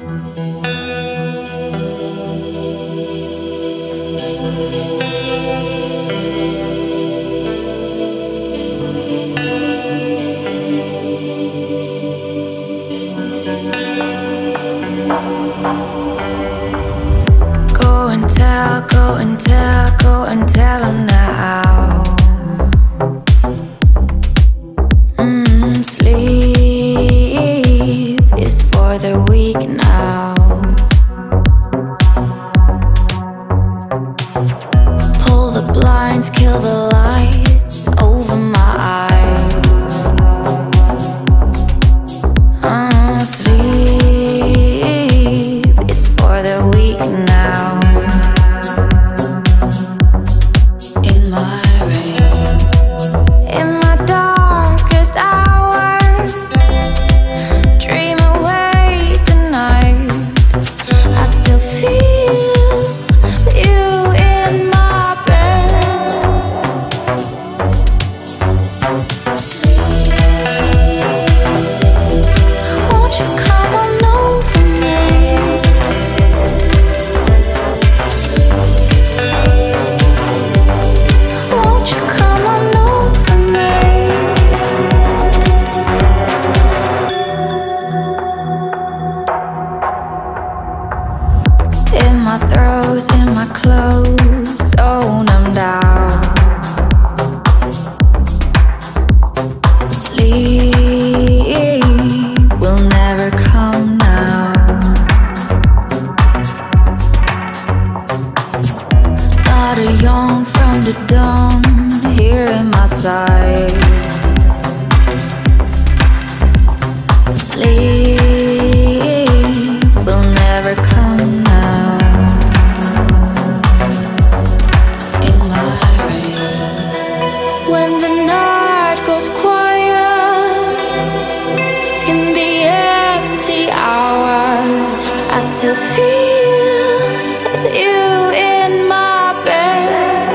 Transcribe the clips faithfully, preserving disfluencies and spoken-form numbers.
Go and tell, go and tell, go and tell him now. Mm, sleep is for the weak now. Pull the blinds, kill the lights over my eyes. Uh, sleep is for the weak now. In my rain, in my darkest hour, dream away tonight. I still feel you in my bed. Sleep, won't you come on over me? Sleep, won't you come on over me? In my throes, in my clothes, so numbed out. Sleep will never come now. Not a yawn from the dawn here in my sight. Sleep will never come now. In my rain, when the night goes quiet, in the empty hour, I still feel you in my bed.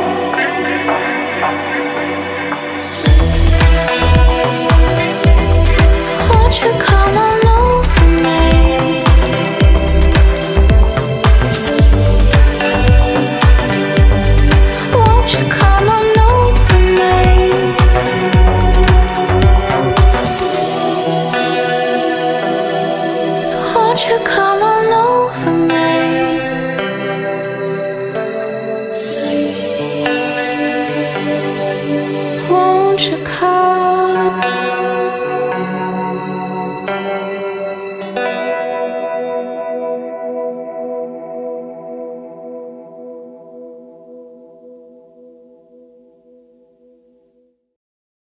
Sleep, won't you come on over me? Sleep, won't you come on over me? Sleep, won't you come on over me?